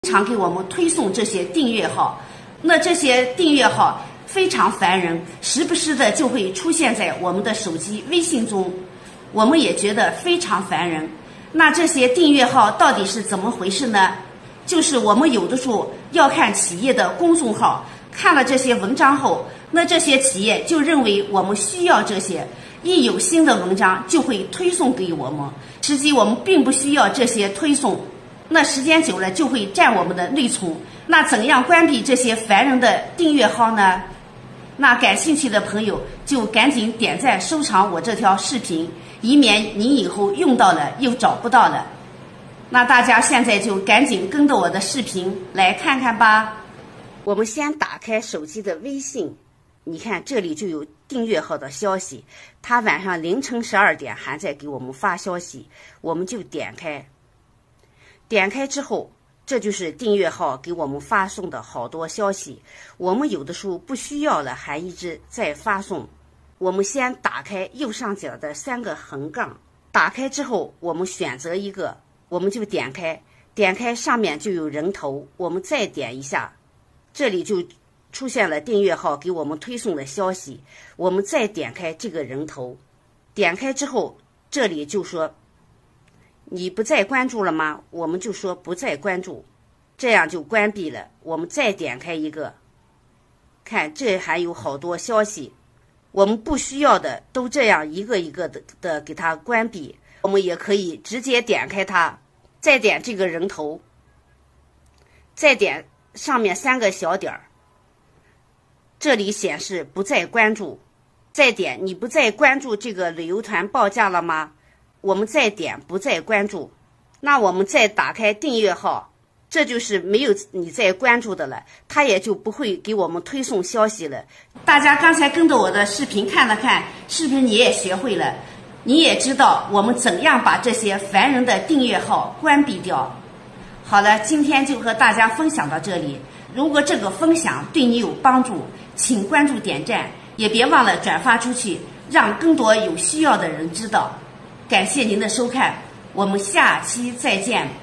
经常给我们推送这些订阅号，那这些订阅号非常烦人，时不时的就会出现在我们的手机微信中，我们也觉得非常烦人。那这些订阅号到底是怎么回事呢？就是我们有的时候要看企业的公众号，看了这些文章后，那这些企业就认为我们需要这些，一有新的文章就会推送给我们，实际我们并不需要这些推送，那时间久了就会占我们的内存。那怎样关闭这些烦人的订阅号呢？那感兴趣的朋友就赶紧点赞收藏我这条视频，以免你以后用到了又找不到了。那大家现在就赶紧跟着我的视频来看看吧。我们先打开手机的微信，你看这里就有订阅号的消息，他晚上凌晨12点还在给我们发消息，我们就点开。点开之后，这就是订阅号给我们发送的好多消息，我们有的时候不需要了还一直在发送。我们先打开右上角的3个横杠，打开之后我们选择一个，我们就点开，点开上面就有人头，我们再点一下，这里就出现了订阅号给我们推送的消息，我们再点开这个人头，点开之后这里就说你不再关注了吗？我们就说不再关注，这样就关闭了。我们再点开一个，看这还有好多消息，我们不需要的都这样一个一个的给它关闭。我们也可以直接点开它，再点这个人头，再点上面3个小点儿，这里显示不再关注，再点你不再关注这个旅游团报价了吗？我们再点不再关注，那我们再打开订阅号，这就是没有你再关注的了，它也就不会给我们推送消息了。大家刚才跟着我的视频看了看，是不是你也学会了？你也知道我们怎样把这些烦人的订阅号关闭掉。好了，今天就和大家分享到这里。如果这个分享对你有帮助，请关注点赞，也别忘了转发出去，让更多有需要的人知道。感谢您的收看，我们下期再见。